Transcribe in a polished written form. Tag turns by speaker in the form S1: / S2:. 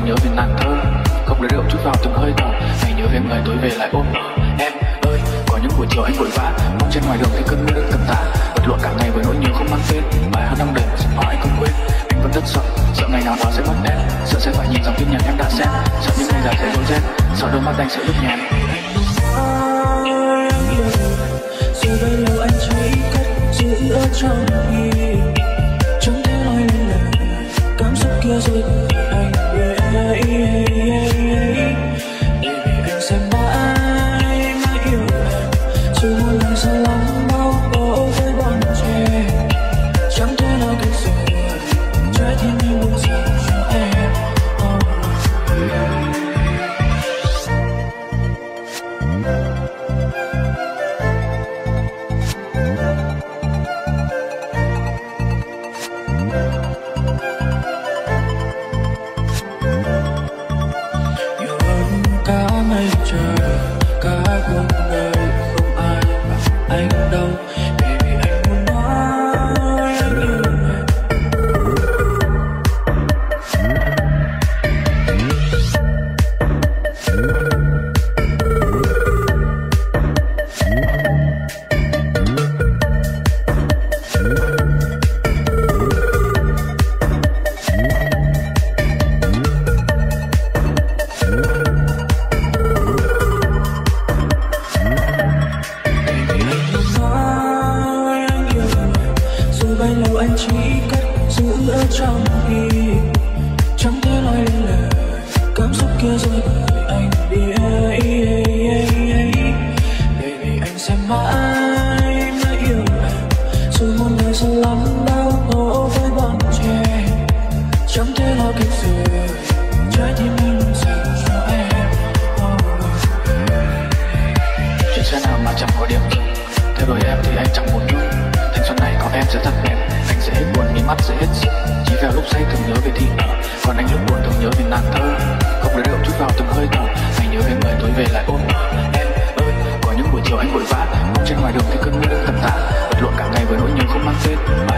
S1: từng nhớ về nàng thơ, không lấy rượu chút vào từng hơi thở. Ngày nhớ về người tối về lại ôm em ơi. Có những buổi chiều anh vội vã mong trên ngoài đường thì cơn mưa đang tầm tã, vật lộn cả ngày với nỗi nhớ không mang tên. Bài hát đang đầy một giọng nói anh không quên. Anh vẫn rất sợ, sợ ngày nào đó sẽ mất em, sợ sẽ phải nhìn dòng tin nhắn em đã xem, sợ những ngày dài sẽ rối ren, sợ đôi mắt anh sẽ ướt nhèm.
S2: Rồi bấy lâu anh chỉ cất giữ ở trong tim, chẳng thể nói lên lời cảm xúc kia rồi anh về. Để anh sẽ mãi mãi yêu em, dù một lần xa lắm đau khổ với bọn trẻ, chẳng thể nào cách rồi trái tim anh buông dần cho em. Nhiều hơn cả mây trời, cả cuộc đời không ai bằng anh đâu. Baby anh muốn nói anh yêu em. Bấy lâu anh chỉ cất giữ ở trong tim, chẳng thể nói lên lời cảm xúc kia rồi anh biết. Baby anh sẽ mãi mãi yêu em, dù một đời xa lắm đau khổ với bọn trẻ, chẳng thể lo cách rồi trái tim anh dành cho em.
S1: Chuyện sẽ nào mà chẳng có điểm dừng, theo đuổi em thì anh chẳng muốn ngừng. Thanh xuân này có em sẽ thật đẹp, anh sẽ hết buồn, mí mắt sẽ hết sức. Chỉ vào lúc say thường nhớ về thị nở, còn anh lúc buồn thường nhớ về nàng thơ, không lấy rượu chút vào từng hơi thở. Ngày nhớ về người tối về lại ôm em ơi. Có những buổi chiều anh vội vã mong trên ngoài đường thì cơn mưa đang tầm tã, vật lộn cả ngày với nỗi nhớ không mang tên.